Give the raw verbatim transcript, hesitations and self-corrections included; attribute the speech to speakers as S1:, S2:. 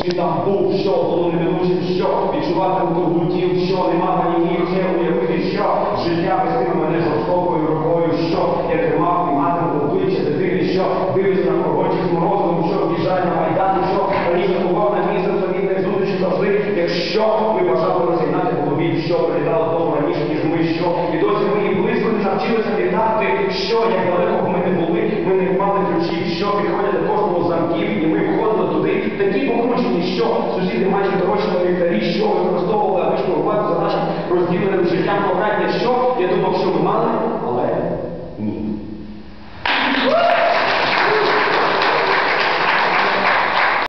S1: чи там був, що було неминучим, що відчувати руку тіл, що нема ані міг це уявити, що життя вести мене жорстокою рукою, що я тримав і матиму обличчя дитини, що дивиться на когось з морозом, що в'їжджає на майдан, що раніше бував на місце собі зустрічі завжди, якщо ми бажали розігнати в голові, що прилітало того раніше, ніж ми, що і досі ми і близько не навчилися вітати, що як далеко ми не були, ми не мали ключів, що підходять до кожного замків, і ми входили туди, такі покручені, що сусіди майже дорожчі на ліхтарі, що використовували, аби шкурувати за нашим розділеним життям кохання, що